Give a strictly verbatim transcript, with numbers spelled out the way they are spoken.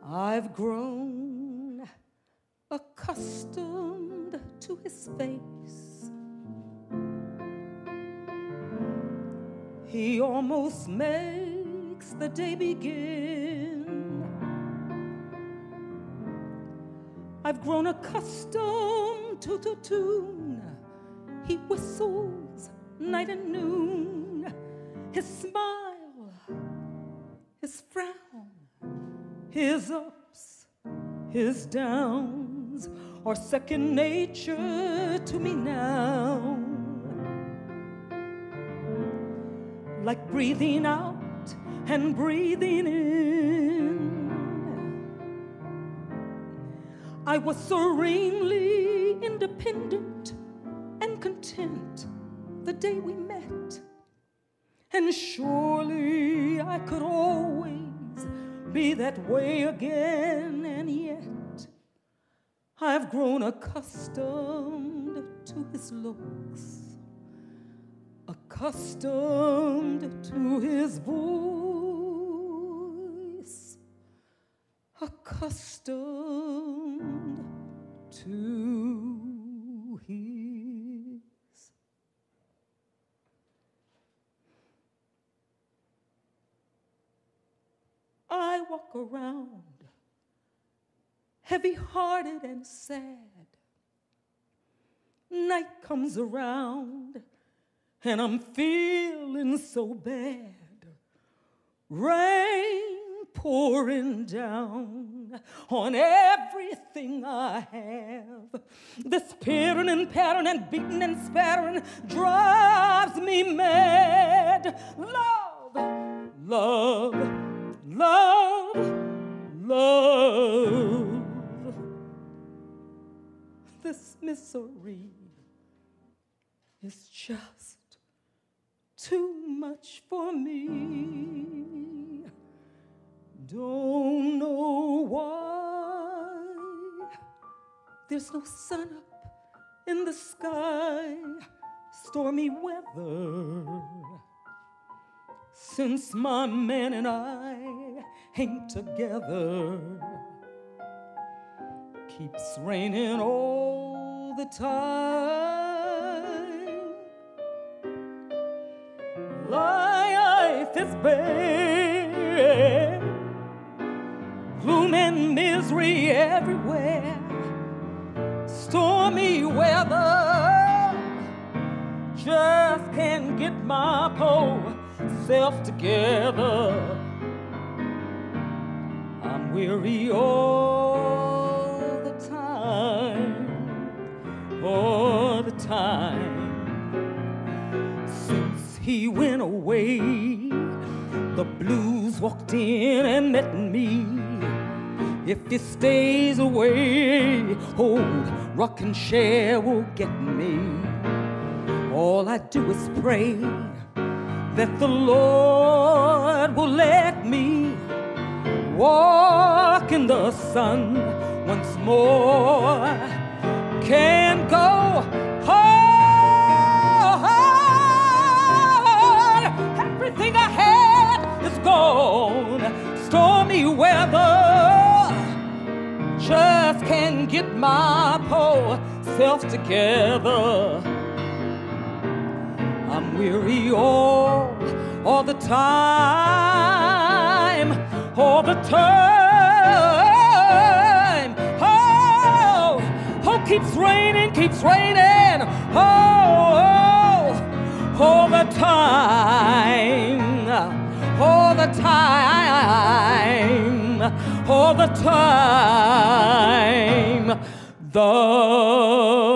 I've grown accustomed to his face. He almost makes the day begin. I've grown accustomed to the tune he whistles night and noon. His smile, his frown, his ups, his downs are second nature to me now. Like breathing out and breathing in. I was serenely independent and content the day we met. And surely I could always be that way again. And yet I've grown accustomed to his looks, accustomed to his voice, accustomed to his. I walk around heavy-hearted and sad. Night comes around and I'm feeling so bad. Rain pouring down on everything I have. This pattern and pattern and beating and spattering drives me mad. Love, love, love, love. This misery is just too much for me. Don't know why there's no sun up in the sky. Stormy weather since my man and I ain't together. Keeps raining all the time. Life is bare, gloom and misery everywhere. Stormy weather, just can't get my poor self together. I'm weary all the time, all the time. He went away, the blues walked in and met me. If he stays away, old rocking chair will get me. All I do is pray that the Lord will let me walk in the sun once more. Can't go home. Everything I had is gone. Stormy weather, just can't get my poor self together. I'm weary all, all the time, all the time. Oh, oh, keeps raining, keeps raining. Oh, oh, all the time, all the time, all the time. The